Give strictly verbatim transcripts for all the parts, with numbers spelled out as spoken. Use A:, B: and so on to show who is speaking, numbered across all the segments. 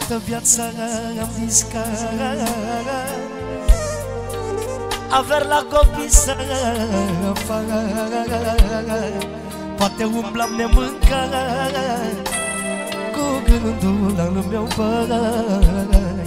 A: toată viața am viscat aver la copii să fac. Poate umblam nemâncat cu gândul la lumea-o băi.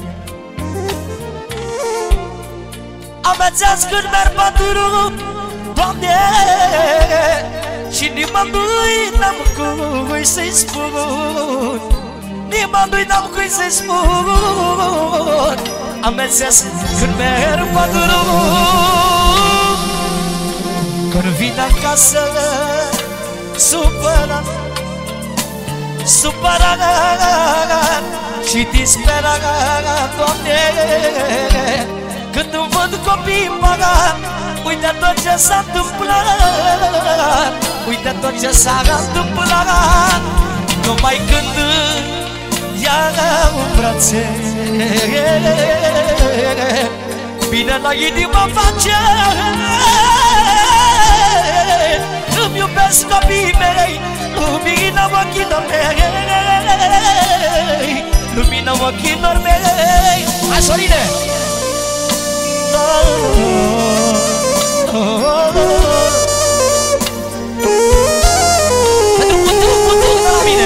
A: Amețeați când merg pe drum, Doamne, și nimănui n-am cui să-i spun, nimănui n-am cui să-i spun. Amețeați când merg pe drum, când vin acasă supărat, supărat și disperat, Doamne, când îmi văd copiii pagat, uite tot ce s-a întâmplat, uite tot ce s-a întâmplat. Numai când iau în brațe, bine la inima face. Îmi iubesc copiii mei, lumina ochilor mei, lumina ochilor mei. Hai, Sorine! Pentru putul, putul de la mine.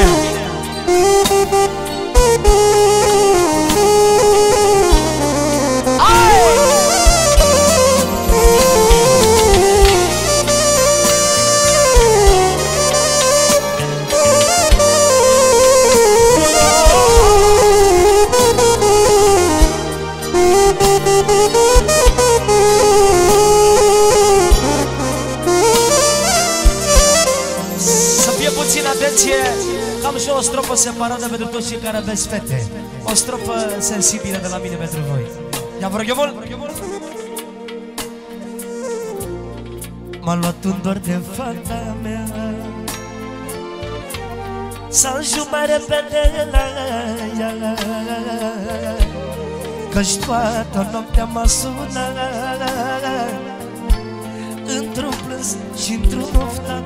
A: Am și o stropă separată pentru toți cei care aveți fete. O stropă sensibilă de la mine pentru voi. Ia vă rog eu mult. M-a luat un dor de fata mea, să ajung mai repede la ea, că-și toată noaptea m-a sunat, într-un plâns și într-un oftat.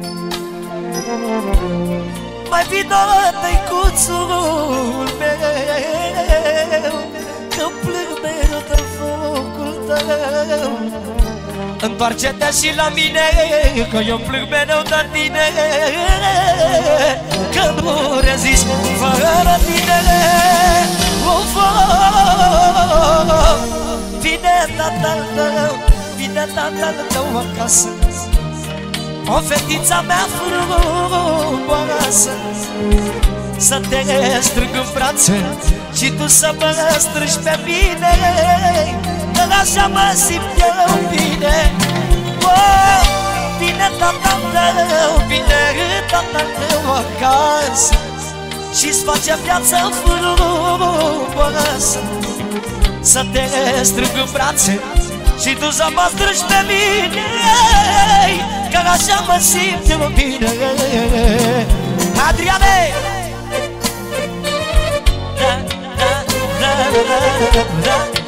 A: Mai vină tăicuțul meu, că plâng mereu de focul tău. Întoarce-te și la mine, că eu plâng mereu de tine, că nu rezist fără tine. Of, vine tatăl tău, vine tatăl tău acasă, o fetița mea frumoasă, să te strâng în brațe și tu să mă strângi pe mine, că așa mă simt eu bine. Oh, vine tatăl tău, vine tatăl tău acasă și-ți face viața frumoasă, să te strâng în brațe și tu să mă strângi pe mine, că așa mă simt eu bine. Adriane! Da, da, da, da, da, da.